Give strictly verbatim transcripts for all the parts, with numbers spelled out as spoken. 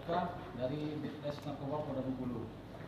Masukan dari Ditres Narkoba Polda Bengkulu.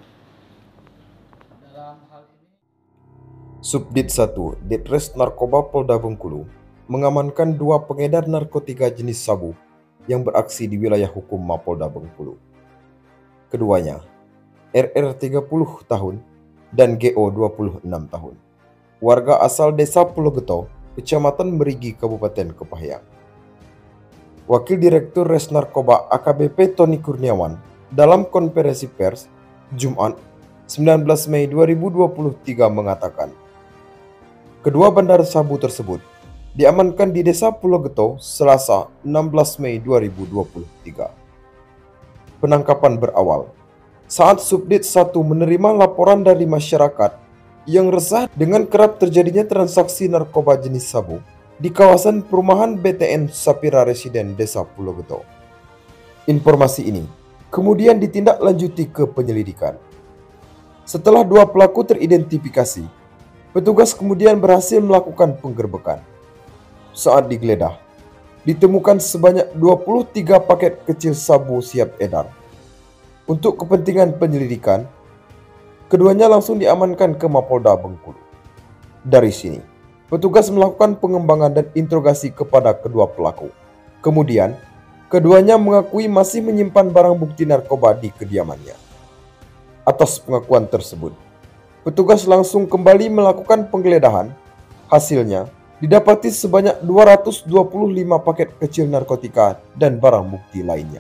Dalam hal ini, Subdit satu Ditres Narkoba Polda Bengkulu mengamankan dua pengedar narkotika jenis sabu yang beraksi di wilayah hukum Mapolda Bengkulu. Keduanya, R R tiga puluh tahun dan G O dua puluh enam tahun. Warga asal Desa Pulau Geto, Kecamatan Merigi, Kabupaten Kepahyang. Wakil Direktur Res Narkoba A K B P Tony Kurniawan dalam konferensi pers Jumat sembilan belas Mei dua ribu dua puluh tiga mengatakan, kedua bandar sabu tersebut diamankan di Desa Pulau Geto Selasa enam belas Mei dua ribu dua puluh tiga. Penangkapan berawal saat Subdit satu menerima laporan dari masyarakat yang resah dengan kerap terjadinya transaksi narkoba jenis sabu di kawasan perumahan B T N Sapira Residen Desa Pulau Geto. Informasi ini kemudian ditindaklanjuti ke penyelidikan. Setelah dua pelaku teridentifikasi, petugas kemudian berhasil melakukan penggerbekan. Saat digeledah, ditemukan sebanyak dua puluh tiga paket kecil sabu siap edar. Untuk kepentingan penyelidikan, keduanya langsung diamankan ke Mapolda Bengkulu. Dari sini, petugas melakukan pengembangan dan interogasi kepada kedua pelaku. Kemudian, keduanya mengakui masih menyimpan barang bukti narkoba di kediamannya. Atas pengakuan tersebut, petugas langsung kembali melakukan penggeledahan. Hasilnya, didapati sebanyak dua ratus dua puluh lima paket kecil narkotika dan barang bukti lainnya.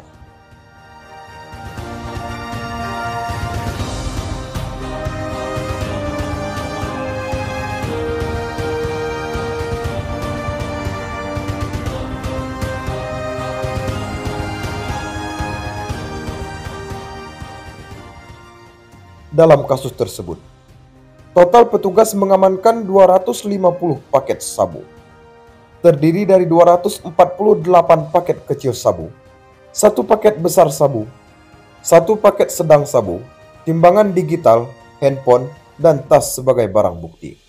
Dalam kasus tersebut, total petugas mengamankan dua ratus lima puluh paket sabu, terdiri dari dua ratus empat puluh delapan paket kecil sabu, satu paket besar sabu, satu paket sedang sabu, timbangan digital, handphone, dan tas sebagai barang bukti.